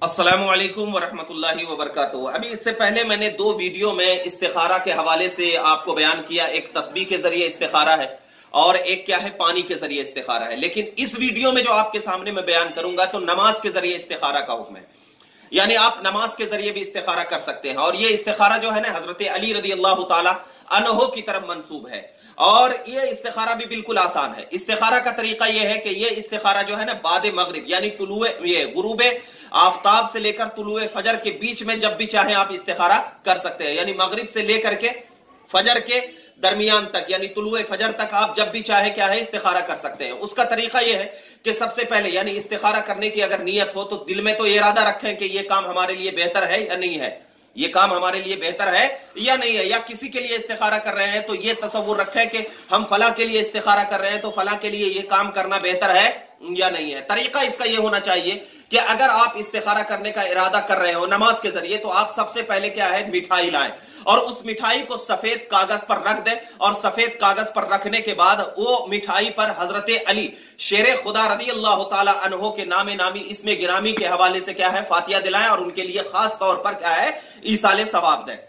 अस्सलामु अलैकुम वरहमतुल्लाहि वबरकातुहू। अभी इससे पहले मैंने दो वीडियो में इस्तिखारा के हवाले से आपको बयान किया। एक तस्बीह के जरिए इस्तिखारा है और एक क्या है, पानी के जरिए इस्तिखारा है। लेकिन इस वीडियो में जो आपके सामने मैं बयान करूंगा तो नमाज के जरिए इस्तिखारा का हुक्म है, यानी आप नमाज के जरिए भी इस्तिखारा कर सकते हैं। और ये इस्तिखारा जो है ना, हजरत अली रदी अल्लाह ताला अन्हो की तरफ मंसूब है और ये इस्तिखारा भी बिल्कुल आसान है। इस्तिखारा का तरीका ये है कि ये इस्तिखारा जो है ना, बाद मगरिब यानी गुरूब आफ्ताब से लेकर तुलुए फजर के बीच में जब भी चाहे आप इस्तिखारा कर सकते हैं। यानी मगरिब से लेकर के फजर के दरमियान तक, यानी तुलुए फजर तक आप जब भी चाहे क्या है, इस्तिखारा कर सकते हैं। उसका तरीका यह है कि सबसे पहले यानी इस्तिखारा करने की अगर नीयत हो तो दिल में तो इरादा रखें कि यह काम हमारे लिए बेहतर है या नहीं है, ये काम हमारे लिए बेहतर है या नहीं है। या किसी के लिए इस्तिखारा कर रहे हैं तो ये तसव्वुर रखें कि हम फला के लिए इस्तिखारा कर रहे हैं तो फला के लिए ये काम करना बेहतर है या नहीं है। तरीका इसका ये होना चाहिए कि अगर आप इस्तिखारा करने का इरादा कर रहे हो नमाज के जरिए तो आप सबसे पहले क्या है, मिठाई लाएं और उस मिठाई को सफेद कागज पर रख दें और सफेद कागज पर रखने के बाद वो मिठाई पर हजरत अली शेर खुदा रदी अल्लाह ताला अन्हो के नामे नामी इसमें गिरामी के हवाले से क्या है, फातिहा दिलाएं और उनके लिए खास तौर पर क्या है, ईसाले सवाब दें।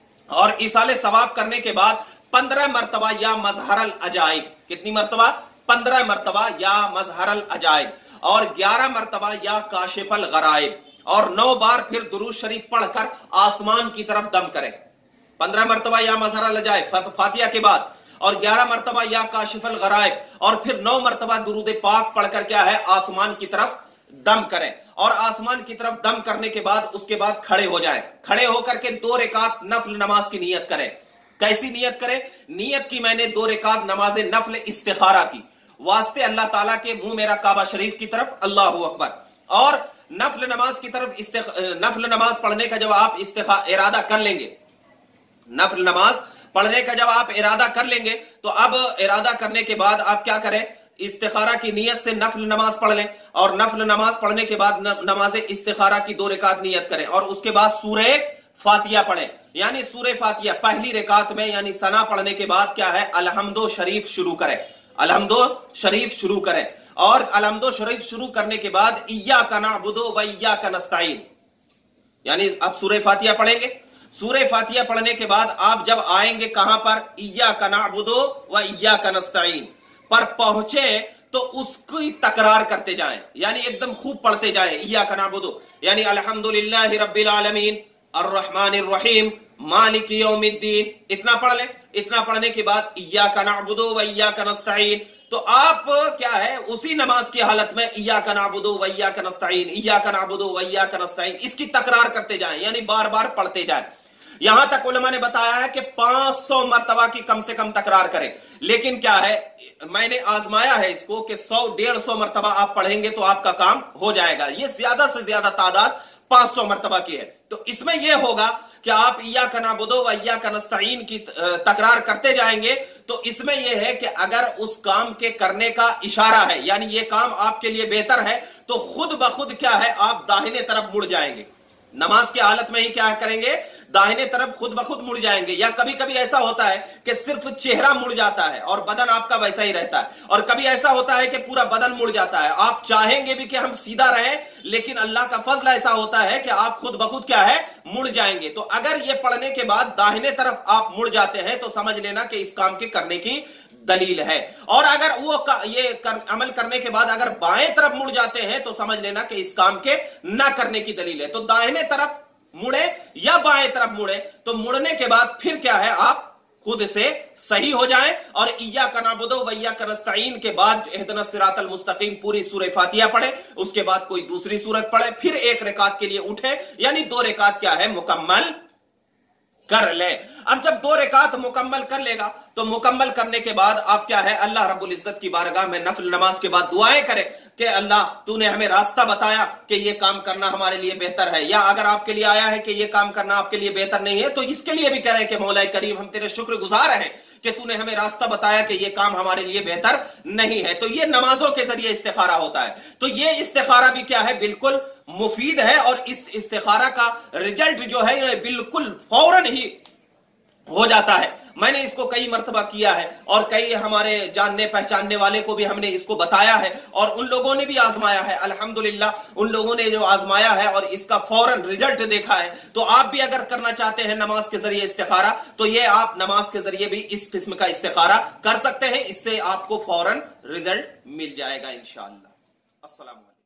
और ईसाले सवाब करने के बाद 15 मरतबा या मजहरल अजाइब, कितनी मरतबा, 15 मरतबा या मजहरल अजाइब और 11 मरतबा या काशिफल गराइब और 9 बार फिर दुरूद शरीफ पढ़कर आसमान की तरफ दम करें। 15 मरतबा या मजहरल अजाइब फातिहा के बाद और 11 मरतबा या काशिफल गराइब और फिर 9 मरतबा दुरूद पाक पढ़कर क्या है, आसमान की तरफ दम करें। और आसमान की तरफ दम करने के बाद उसके बाद खड़े हो जाएं। खड़े होकर के 2 रकात नफल नमाज की नियत करें। कैसी नियत करें? नियत की मैंने 2 रकात नमाज नफल इस्तिखारा की, वास्ते अल्लाह ताला के मुंह मेरा काबा शरीफ की तरफ, अल्लाहु अकबर। और नफल नमाज की तरफ नफल नमाज पढ़ने का जब आप इरादा कर लेंगे, नफल नमाज पढ़ने का जब आप इरादा कर लेंगे तो अब इरादा करने के बाद आप क्या करें, इस्तिखारा की नियत से नफल नमाज पढ़ लें और नफल नमाज पढ़ने के बाद नमाज इस्तिखारा की 2 रकात नियत करें और उसके बाद सूरे फातिहा पढ़ें। यानी सूरे फातिहा पहली रकात में यानी सना पढ़ने के बाद क्या है, अलहम्दो शरीफ शुरू करें, अलहम्दो शरीफ शुरू करें। और अलहम्दो शरीफ शुरू करने के बाद इय्याका नअबुदु व इय्याका नस्तईन, यानी अब सूरे फातिहा पढ़ेंगे। सूरे फातिहा पढ़ने के बाद आप जब आएंगे कहां पर, इय्याका नअबुदु व इय्याका नस्तईन पर पहुंचे तो उसकी तकरार करते जाएं, यानी एकदम खूब पढ़ते जाएं। इय्याका नअबुदु यानी अल्हम्दुलिल्लाहि रब्बिल आलमीन अर्रहमानिर रहीम मालिकी यौमिद्दीन, इतना पढ़ लें। इतना पढ़ने के बाद इय्याका नअबुदु व इय्याका नस्तईन, तो आप क्या है, उसी नमाज की हालत में इय्याका नअबुदु व इय्याका नस्तईन, इय्याका नअबुदु व इय्याका नस्तईन, इसकी तकरार करते जाएं, यानी बार बार पढ़ते जाएं। यहां तक उलमा ने बताया है कि 500 मरतबा की कम से कम तकरार करें। लेकिन क्या है, मैंने आजमाया है इसको कि 100-150 मरतबा आप पढ़ेंगे तो आपका काम हो जाएगा। ये ज्यादा से ज्यादा तादाद 500 मरतबा की है। तो इसमें यह होगा कि आप इय्याका नअबुदु व इय्याका नस्तईन की तकरार करते जाएंगे तो इसमें यह है कि अगर उस काम के करने का इशारा है, यानी यह काम आपके लिए बेहतर है, तो खुद ब खुद क्या है, आप दाहिने तरफ मुड़ जाएंगे। नमाज की हालत में ही क्या करेंगे, दाहिने तरफ खुद ब खुद मुड़ जाएंगे। या कभी कभी ऐसा होता है कि सिर्फ चेहरा मुड़ जाता है और बदन आपका वैसा ही रहता है, और कभी ऐसा होता है कि पूरा बदन मुड़ जाता है। आप चाहेंगे भी कि हम सीधा रहें, लेकिन अल्लाह का फजल ऐसा होता है कि आप खुद ब खुद क्या है, मुड़ जाएंगे। तो अगर ये पढ़ने के बाद दाहिने तरफ आप मुड़ जाते हैं तो समझ लेना कि इस काम के करने की दलील है। और अगर वो अमल करने के बाद अगर बाएं तरफ मुड़ जाते हैं तो समझ लेना कि इस काम के ना करने की दलील है। तो दाहिने तरफ मुड़े या बाएं तरफ मुड़े, तो मुड़ने के बाद फिर क्या है, आप खुद से सही हो जाएं और इय्याका नअबुदु व इय्याका नस्तईन के बाद इहदिनस सिरातल मुस्तकीम पूरी सूरह फातिहा पढ़े, उसके बाद कोई दूसरी सूरत पढ़े, फिर 1 रकात के लिए उठे, यानी 2 रकात क्या है, मुकम्मल कर ले। अब जब 2 रकात मुकम्मल कर लेगा तो मुकम्मल करने के बाद आप क्या है, अल्लाह रब्बुल इज्जत की बारगाह में नफल नमाज के बाद दुआएं करें कि अल्लाह तूने हमें रास्ता बताया कि ये काम करना हमारे लिए बेहतर है, या अगर आपके लिए आया है कि ये काम करना आपके लिए बेहतर नहीं है तो इसके लिए भी कह रहे हैं कि मौला करीम हम तेरे शुक्रगुजार हैं कि तूने हमें रास्ता बताया कि ये काम हमारे लिए बेहतर नहीं है। तो ये नमाजों के जरिए इस्तिखारा होता है। तो ये इस्तिखारा भी क्या है, बिल्कुल मुफीद है और इस इस्तिखारा का रिजल्ट जो है बिल्कुल फौरन ही हो जाता है। मैंने इसको कई मर्तबा किया है और कई हमारे जानने पहचानने वाले को भी हमने इसको बताया है और उन लोगों ने भी आजमाया है। अल्हम्दुलिल्लाह उन लोगों ने जो आजमाया है और इसका फौरन रिजल्ट देखा है। तो आप भी अगर करना चाहते हैं नमाज के जरिए इस्तिखारा, तो ये आप नमाज के जरिए भी इस किस्म का इस्तिखारा कर सकते हैं। इससे आपको फौरन रिजल्ट मिल जाएगा इंशाअल्लाह। अस्सलाम वालेकुम।